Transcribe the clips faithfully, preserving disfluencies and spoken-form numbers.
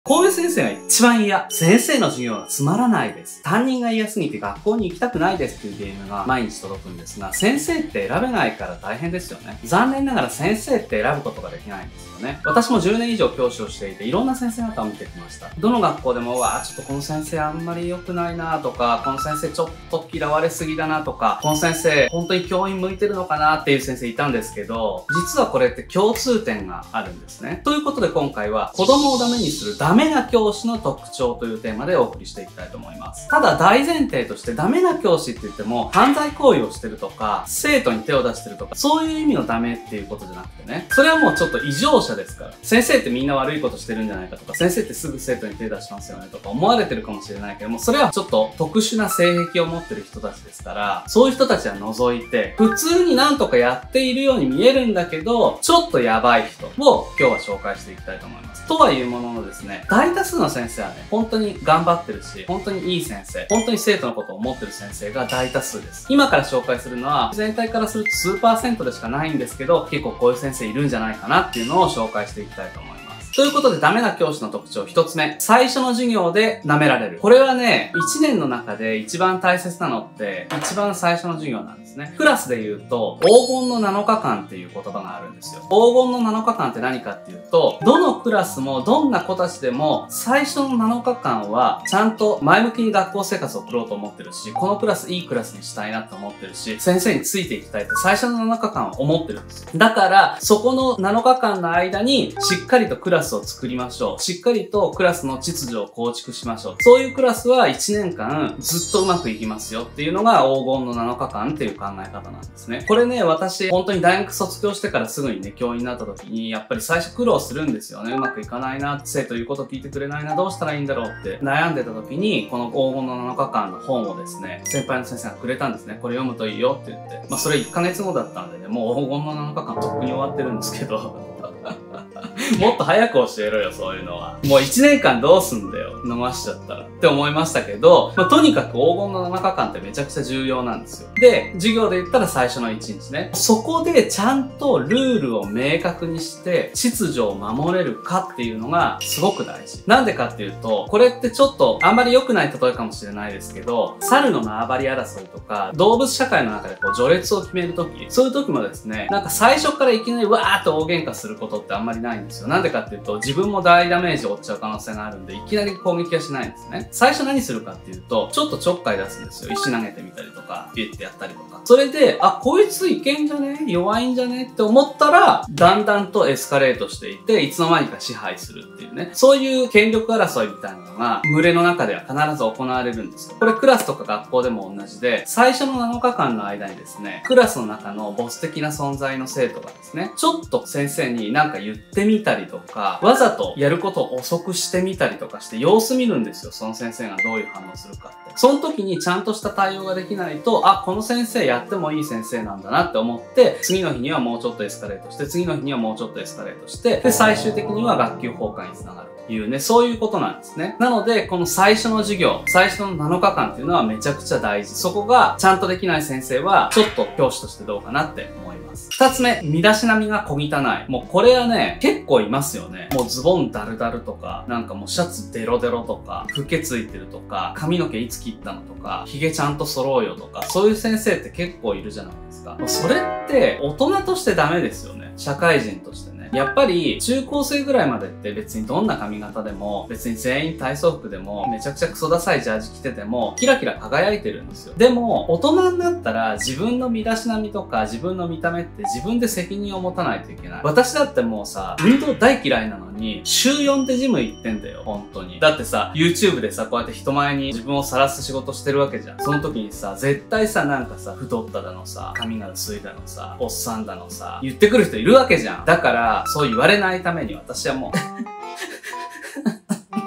こういう先生が一番嫌。先生の授業がつまらないです。担任が嫌すぎて学校に行きたくないですっていうゲームが毎日届くんですが、先生って選べないから大変ですよね。残念ながら先生って選ぶことができないんですよね。私もじゅうねん以上教師をしていて、いろんな先生方を見てきました。どの学校でも、うわぁ、ちょっとこの先生あんまり良くないなとか、この先生ちょっと嫌われすぎだなとか、この先生本当に教員向いてるのかなっていう先生いたんですけど、実はこれって共通点があるんですね。ということで今回は、子供をダメにするダメな教師の特徴というテーマでお送りしていきたいと思います。ただ大前提としてダメな教師って言っても犯罪行為をしてるとか生徒に手を出してるとかそういう意味のダメっていうことじゃなくてね、それはもうちょっと異常者ですから。先生ってみんな悪いことしてるんじゃないかとか、先生ってすぐ生徒に手出しますよねとか思われてるかもしれないけども、それはちょっと特殊な性癖を持ってる人たちですから、そういう人たちは除いて普通になんとかやっているように見えるんだけどちょっとやばい人を今日は紹介していきたいと思います。とはいうもののですね、大多数の先生はね、本当に頑張ってるし、本当にいい先生、本当に生徒のことを思ってる先生が大多数です。今から紹介するのは、全体からすると数パーセントでしかないんですけど、結構こういう先生いるんじゃないかなっていうのを紹介していきたいと思います。ということで、ダメな教師の特徴一つ目。最初の授業で舐められる。これはね、いちねんの中で一番大切なのって、一番最初の授業なんですね。クラスで言うと、黄金のなのかかんっていう言葉があるんですよ。黄金のなのかかんって何かっていうと、どのクラスもどんな子たちでも、最初のなのかかんは、ちゃんと前向きに学校生活を送ろうと思ってるし、このクラスいいクラスにしたいなと思ってるし、先生についていきたいって最初のなのかかんは思ってるんですよ。だから、そこのなのかかんの間に、しっかりとクラスを作りましょう。しっかりとクラスの秩序を構築しましょう。そういうクラスはいちねんかんずっとうまくいきますよっていうのが黄金のなのかかんっていう考え方なんですね。これね、私本当に大学卒業してからすぐにね、教員になった時にやっぱり最初苦労するんですよね。うまくいかないな、生徒言うこと聞いてくれないな、どうしたらいいんだろうって悩んでた時に、この黄金のなのかかんの本をですね、先輩の先生がくれたんですね。これ読むといいよって言って。まあそれいっかげつごだったんでね、もう黄金のなのかかんとっくに終わってるんですけど。もっと早く教えろよ、そういうのは。もういちねんかんどうすんだよ。飲ましちゃったら。って思いましたけど、まあ、とにかく黄金のなのかかんってめちゃくちゃ重要なんですよ。で、授業で言ったら最初のいちにちね。そこでちゃんとルールを明確にして、秩序を守れるかっていうのがすごく大事。なんでかっていうと、これってちょっとあんまり良くない例えかもしれないですけど、猿の縄張り争いとか、動物社会の中でこう序列を決めるとき、そういうときもですね、なんか最初からいきなりわーっと大喧嘩することってあんまりないんですよ。なんでかっていうと、自分も大ダメージを負っちゃう可能性があるんで、いきなり攻撃はしないんですね。最初何するかっていうと、ちょっとちょっかい出すんですよ。石投げてみたりとか、ピュッてやったりとか。それで、あ、こいついけんじゃね？弱いんじゃね？って思ったら、だんだんとエスカレートしていて、いつの間にか支配するっていうね。そういう権力争いみたいなのが、群れの中では必ず行われるんですよ。これクラスとか学校でも同じで、最初のなのかかんの間にですね、クラスの中のボス的な存在の生徒がですね、ちょっと先生になんか言ってみたりとか、わざとやることを遅くしてみたりとかして様子見るんですよ。その先生がどういう反応するかって。その時にちゃんとした対応ができないと、あ、この先生やってもいい先生なんだなって思って、次の日にはもうちょっとエスカレートして、次の日にはもうちょっとエスカレートして、で、最終的には学級崩壊につながるというね、そういうことなんですね。なので、この最初の授業、最初のなのかかんっていうのはめちゃくちゃ大事。そこがちゃんとできない先生は、ちょっと教師としてどうかなって思います。二つ目、身だしなみが小汚い。もうこれはね、結構いますよね。もうズボンダルダルとか、なんかもうシャツデロデロとか、老けついてるとか、髪の毛いつ切ったのとか、髭ちゃんと揃うよとか、そういう先生って結構いるじゃないですか。それって大人としてダメですよね。社会人としてね。やっぱり中高生ぐらいまでって別にどんな髪型でも、別に全員体操服でも、めちゃくちゃクソダサいジャージ着てても、キラキラ輝いてるんですよ。でも、大人になったら自分の身だしなみとか自分の見た目って自分で責任を持たないといけない。私だってもうさ、運動大嫌いなのに、週よんでジム行ってんだよ、本当に。だってさ、YouTube でさ、こうやって人前に自分を晒す仕事してるわけじゃん。その時にさ、絶対さ、なんかさ、太っただのさ、髪が薄いだのさ、おっさんだのさ、言ってくる人いるわけじゃん。だから、そう言われないために私はもう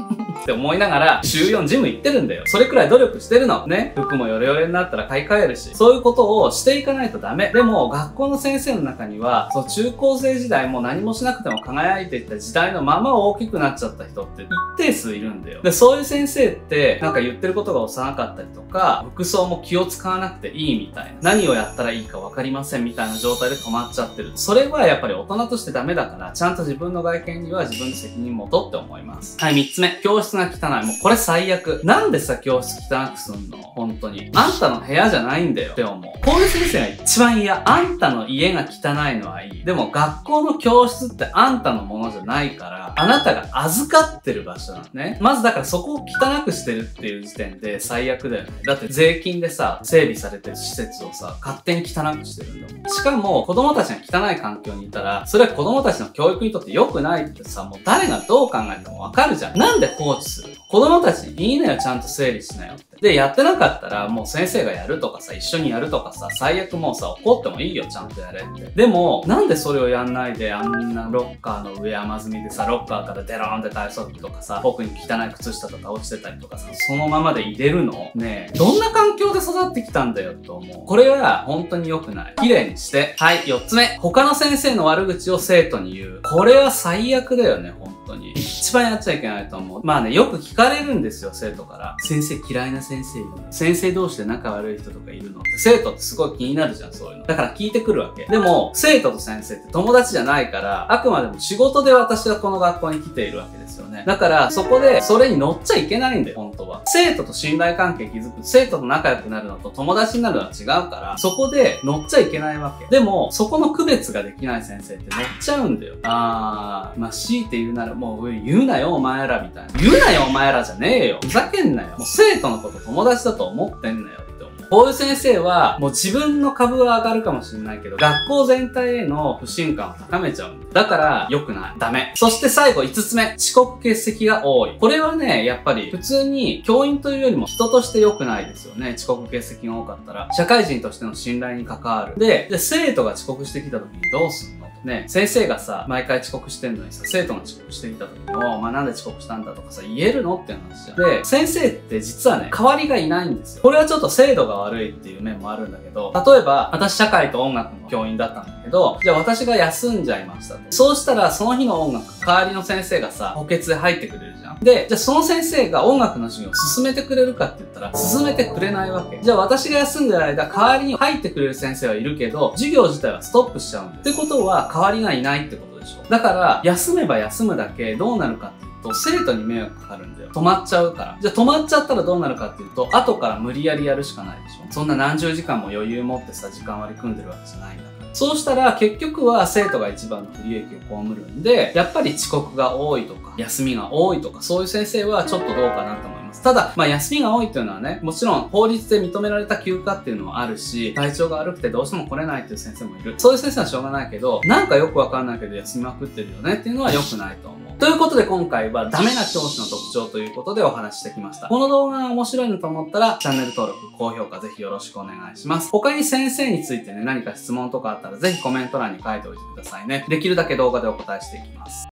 って思いながら、週よんジム行ってるんだよ。それくらい努力してるの。ね。服もヨレヨレになったら買い替えるし、そういうことをしていかないとダメ。でも、学校の先生の中には、そう、中高生時代も何もしなくても輝いていった時代のまま大きくなっちゃった人って一定数いるんだよ。で、そういう先生って、なんか言ってることが幼かったりとか、服装も気を使わなくていいみたいな。何をやったらいいか分かりませんみたいな状態で止まっちゃってる。それはやっぱり大人としてダメだから、ちゃんと自分の外見には自分で責任持とうって思います。はい、三つ目。教室が汚い。もうこれ最悪。なんでさ、教室汚くすんの？本当に。あんたの部屋じゃないんだよって思う。こういう先生が一番嫌。あんたの家が汚いのはいい。でも学校の教室ってあんたのものじゃないから、あなたが預かってる場所なのね。まずだからそこを汚くしてるっていう時点で最悪だよね。だって税金でさ、整備されてる施設をさ、勝手に汚くしてるんだもん。しかも子供たちが汚い環境にいたら、それは子供たちの教育にとって良くないってさ、もう誰がどう考えてもわかるじゃん。なんで放置するの？子供たちにいいのよ、ちゃんと整理しなよって。で、やってなかったら、もう先生がやるとかさ、一緒にやるとかさ、最悪もうさ、怒ってもいいよ、ちゃんとやれって。でも、なんでそれをやんないで、あんなロッカーの上山積みでさ、ロッカーからデローンって体操着とかさ、奥に汚い靴下とか落ちてたりとかさ、そのままで入れるの？ねえ、どんな環境で育ってきたんだよと思う。これは本当に良くない。綺麗にして。はい、四つ目。他の先生の悪口を生徒に言う。これは最悪だよね、本当に。一番やっちゃいけないと思う。まあね、よく聞かれるんですよ、生徒から。先生嫌いな先生いるの？先生同士で仲悪い人とかいるの？って生徒ってすごい気になるじゃん、そういうの。だから聞いてくるわけ。でも、生徒と先生って友達じゃないから、あくまでも仕事で私はこの学校に来ているわけですよね。だから、そこで、それに乗っちゃいけないんだよ、本当は。生徒と信頼関係築く、生徒と仲良くなるのと友達になるのは違うから、そこで乗っちゃいけないわけ。でも、そこの区別ができない先生って乗っちゃうんだよ。あー、まあ、強いて言うならもう、言うなよ、お前らみたいな。言うなよ、お前らじゃねえよ。ふざけんなよ。もう生徒のこと友達だと思ってんなよ。こういう先生は、もう自分の株は上がるかもしれないけど、学校全体への不信感を高めちゃうんだ。だから、良くない。ダメ。そして最後、五つ目。遅刻欠席が多い。これはね、やっぱり、普通に教員というよりも人として良くないですよね。遅刻欠席が多かったら。社会人としての信頼に関わる。で、で生徒が遅刻してきた時にどうすんの？ね、先生がさ、毎回遅刻してんのにさ、生徒が遅刻してきた時に、お前なんで遅刻したんだとかさ、言えるのって話じゃん。で、先生って実はね、代わりがいないんですよ。これはちょっと制度が悪いっていう面もあるんだけど、例えば、私社会と音楽の教員だったんだけど、じゃあ私が休んじゃいましたと。そうしたら、その日の音楽、代わりの先生がさ、補欠で入ってくれるじゃん。で、じゃあその先生が音楽の授業を進めてくれるかって言ったら、進めてくれないわけ。じゃあ私が休んでる間、代わりに入ってくれる先生はいるけど、授業自体はストップしちゃうんです。ってことは、代わりがいないってことでしょ。だから、休めば休むだけどうなるかっていうと、生徒に迷惑かかるんだよ。止まっちゃうから。じゃあ止まっちゃったらどうなるかっていうと、後から無理やりやるしかないでしょ。そんな何十時間も余裕持ってさ、時間割り組んでるわけじゃないんだから。そうしたら結局は生徒が一番の不利益を被るんで、やっぱり遅刻が多いとか、休みが多いとか、そういう先生はちょっとどうかなと思います。ただ、まあ休みが多いっていうのはね、もちろん法律で認められた休暇っていうのもあるし、体調が悪くてどうしても来れないっていう先生もいる。そういう先生はしょうがないけど、なんかよくわかんないけど休みまくってるよねっていうのは良くないと思う。ということで今回はダメな教師の特徴ということでお話ししてきました。この動画が面白いなと思ったらチャンネル登録、高評価ぜひよろしくお願いします。他に先生についてね、何か質問とかあったらぜひコメント欄に書いておいてくださいね。できるだけ動画でお答えしていきます。